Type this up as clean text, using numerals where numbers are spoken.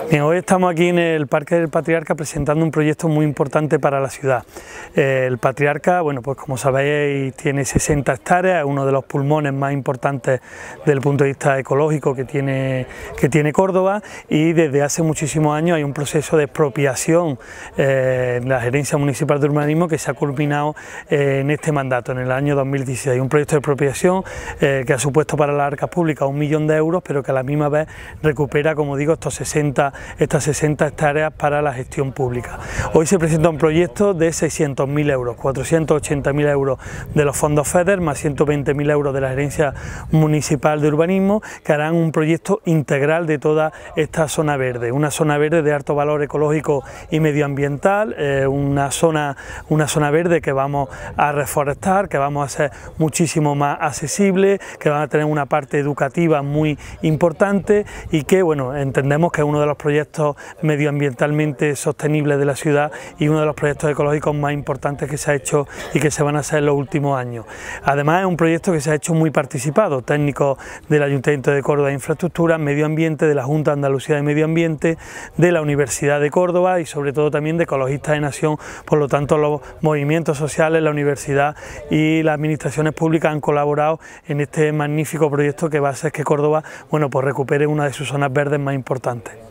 Bien, hoy estamos aquí en el Parque del Patriarca presentando un proyecto muy importante para la ciudad. El Patriarca, bueno, pues como sabéis, tiene 60 hectáreas, es uno de los pulmones más importantes desde el punto de vista ecológico que tiene Córdoba, y desde hace muchísimos años hay un proceso de expropiación en la Gerencia Municipal de Urbanismo que se ha culminado en este mandato, en el año 2016. Un proyecto de expropiación que ha supuesto para las arcas públicas 1 millón de euros, pero que a la misma vez recupera, como digo, estas 60 hectáreas para la gestión pública. Hoy se presenta un proyecto de 600.000 euros, 480.000 euros de los fondos FEDER más 120.000 euros de la Gerencia Municipal de Urbanismo, que harán un proyecto integral de toda esta zona verde, una zona verde de alto valor ecológico y medioambiental, una zona verde que vamos a reforestar, que vamos a hacer muchísimo más accesible, que van a tener una parte educativa muy importante y que, bueno, entendemos que es uno de los proyectos medioambientalmente sostenibles de la ciudad y uno de los proyectos ecológicos más importantes que se ha hecho y que se van a hacer en los últimos años. Además, es un proyecto que se ha hecho muy participado, técnicos del Ayuntamiento de Córdoba de Infraestructura, Medio Ambiente, de la Junta de Andalucía de Medio Ambiente, de la Universidad de Córdoba y sobre todo también de Ecologistas de Nación. Por lo tanto, los movimientos sociales, la universidad y las administraciones públicas han colaborado en este magnífico proyecto que va a hacer que Córdoba, bueno, pues recupere una de sus zonas verdes más importantes.